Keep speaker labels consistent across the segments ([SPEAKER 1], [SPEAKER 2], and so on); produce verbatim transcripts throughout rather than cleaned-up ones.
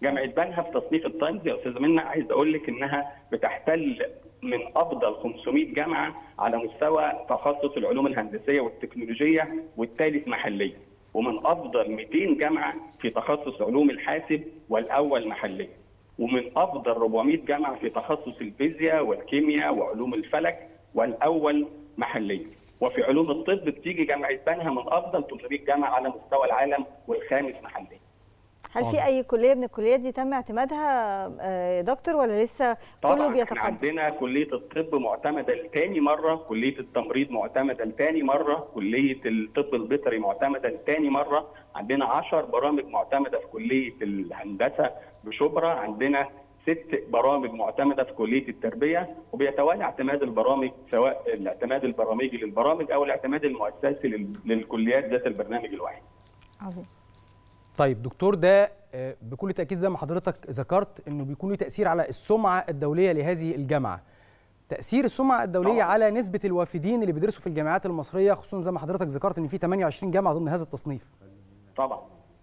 [SPEAKER 1] جامعه بنها في تصنيف التايمز يا استاذه منى عايز اقول لك انها بتحتل من افضل خمسمائة جامعه على مستوى تخصص العلوم الهندسيه والتكنولوجيه والثالث محليا، ومن افضل مئتين جامعه في تخصص علوم الحاسب والاول محليا، ومن افضل أربعمائة جامعه في تخصص الفيزياء والكيمياء وعلوم الفلك والاول محليا. وفي علوم الطب بتيجي جامعه بنها من افضل ثلاثمائة جامعه على مستوى العالم والخامس محليا.
[SPEAKER 2] هل في اي كليه من الكليات دي تم اعتمادها يا دكتور ولا لسه كله بيتقدم؟
[SPEAKER 1] طبعا عندنا كليه الطب معتمده لثاني مره، كليه التمريض معتمده لثاني مره، كليه الطب البيطري معتمده لثاني مره، عندنا عشر برامج معتمده في كليه الهندسه بشبرا، عندنا ست برامج معتمده في كليه التربيه، وبيتوالى اعتماد البرامج سواء الاعتماد البرامجي للبرامج او الاعتماد المؤسسي للكليات ذات البرنامج الواحد.
[SPEAKER 2] عظيم.
[SPEAKER 3] طيب دكتور، ده بكل تأكيد زي ما حضرتك ذكرت انه بيكون له تأثير على السمعة الدولية لهذه الجامعة. تأثير السمعة الدولية طبعا على نسبة الوافدين اللي بيدرسوا في الجامعات المصرية، خصوصا زي ما حضرتك ذكرت ان في ثمانية وعشرين جامعة ضمن هذا التصنيف.
[SPEAKER 1] طبعا.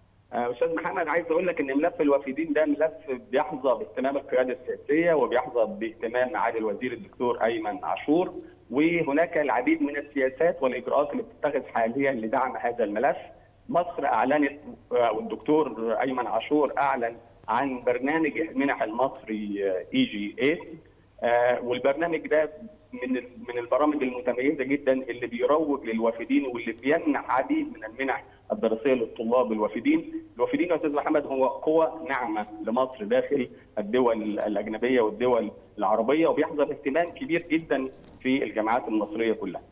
[SPEAKER 1] استاذ محمد عايز اقول لك ان ملف الوافدين ده ملف بيحظى باهتمام القيادة السياسية وبيحظى باهتمام معالي الوزير الدكتور ايمن عاشور، وهناك العديد من السياسات والاجراءات اللي بتتخذ حاليا لدعم هذا الملف. مصر اعلنت والدكتور ايمن عاشور اعلن عن برنامج المنح المصري اي جي ثمانية، والبرنامج ده من من البرامج المتميزه جدا اللي بيروج للوافدين واللي بيمنح عديد من المنح الدراسيه للطلاب الوافدين. الوافدين يا استاذ محمد هو قوه ناعمه لمصر داخل الدول الاجنبيه والدول العربيه، وبيحظى باهتمام كبير جدا في الجامعات المصريه كلها.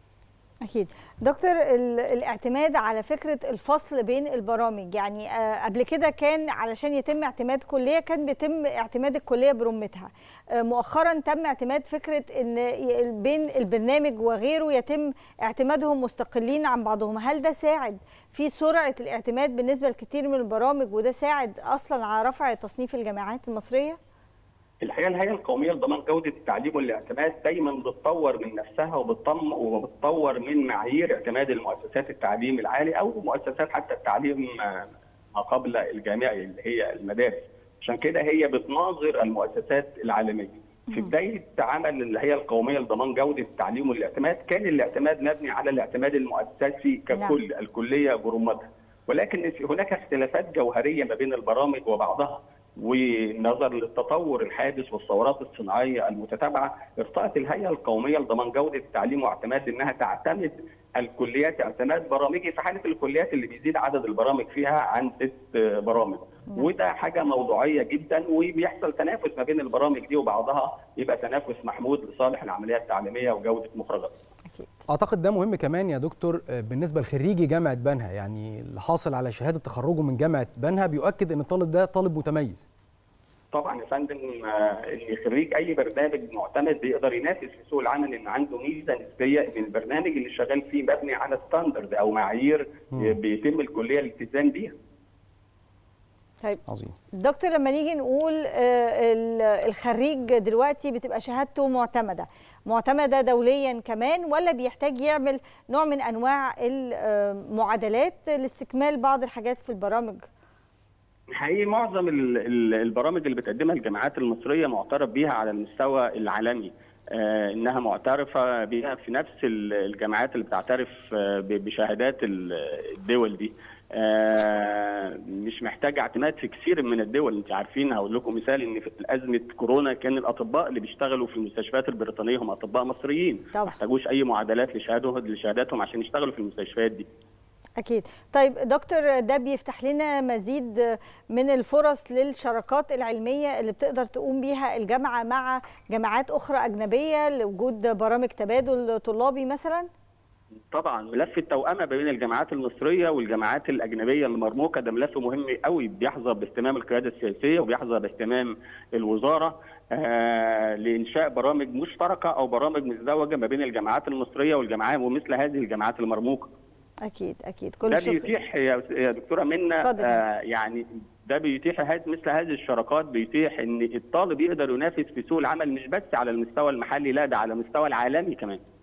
[SPEAKER 2] أكيد. دكتور، الاعتماد على فكرة الفصل بين البرامج، يعني قبل كده كان علشان يتم اعتماد كلية كان بيتم اعتماد الكلية برمتها، مؤخرا تم اعتماد فكرة ان بين البرنامج وغيره يتم اعتمادهم مستقلين عن بعضهم. هل ده ساعد في سرعة الاعتماد بالنسبة لكثير من البرامج، وده ساعد أصلا على رفع تصنيف الجامعات المصرية؟
[SPEAKER 1] الحقيقه الهيئه القوميه لضمان جوده التعليم والاعتماد دايما بتطور من نفسها وبتطم وبتطور من معايير اعتماد المؤسسات التعليم العالي او مؤسسات حتى التعليم ما قبل الجامعي اللي هي المدارس، عشان كده هي بتناظر المؤسسات العالميه. في بدايه عمل الهيئه القوميه لضمان جوده التعليم والاعتماد كان الاعتماد مبني على الاعتماد المؤسسي ككل، لا. الكليه برمتها، ولكن هناك اختلافات جوهريه ما بين البرامج وبعضها، ونظرا للتطور الحادث والثورات الصناعيه المتتابعه ارتأت الهيئه القوميه لضمان جوده التعليم واعتماد انها تعتمد الكليات اعتماد برامجي في حاله الكليات اللي بيزيد عدد البرامج فيها عن ست برامج، وده حاجه موضوعيه جدا، وبيحصل تنافس ما بين البرامج دي وبعضها، يبقى تنافس محمود لصالح العمليه التعليميه وجوده مخرجاتها.
[SPEAKER 3] اعتقد ده مهم كمان يا دكتور بالنسبه لخريجي جامعه بنها، يعني اللي حاصل على شهاده تخرجه من جامعه بنها بيؤكد ان الطالب ده طالب متميز.
[SPEAKER 1] طبعا يا فندم، ان خريج اي برنامج معتمد بيقدر ينافس في سوق العمل ان عنده ميزه نسبيه ان البرنامج اللي شغال فيه مبني على ستاندرد او معايير بيتم الكليه الالتزام بيها.
[SPEAKER 2] طيب عظيم. دكتور، لما نيجي نقول الخريج دلوقتي بتبقى شهادته معتمده معتمده دوليا كمان، ولا بيحتاج يعمل نوع من انواع المعادلات لاستكمال بعض الحاجات في البرامج؟
[SPEAKER 1] حقيقي معظم البرامج اللي بتقدمها الجامعات المصريه معترف بيها على المستوى العالمي، انها معترفه بيها في نفس الجامعات اللي بتعترف بشهادات الدول دي. آه مش محتاج اعتماد في كثير من الدول. انت عارفين، هقول لكم مثال ان في ازمه كورونا كان الاطباء اللي بيشتغلوا في المستشفيات البريطانيه هم اطباء مصريين، ما احتاجوش اي معادلات لشهاداتهم عشان يشتغلوا في المستشفيات دي.
[SPEAKER 2] أكيد. طيب دكتور، ده بيفتح لنا مزيد من الفرص للشراكات العلمية اللي بتقدر تقوم بيها الجامعة مع جامعات أخرى أجنبية لوجود برامج تبادل طلابي مثلا؟
[SPEAKER 1] طبعا ملف التوأمة بين الجامعات المصرية والجامعات الأجنبية المرموقة ده ملف مهم قوي، بيحظى باهتمام القيادة السياسية وبيحظى باهتمام الوزارة آه لإنشاء برامج مشتركة أو برامج مزدوجة ما بين الجامعات المصرية والجامعات ومثل هذه الجامعات المرموقة.
[SPEAKER 2] أكيد أكيد. كل
[SPEAKER 1] ده
[SPEAKER 2] شكرا.
[SPEAKER 1] بيتيح يا دكتورة منى آه يعني ده بيتيح مثل هذه الشراكات، بيتيح ان الطالب يقدر ينافس في سوق العمل مش بس على المستوى المحلي، لا ده على المستوى العالمي كمان.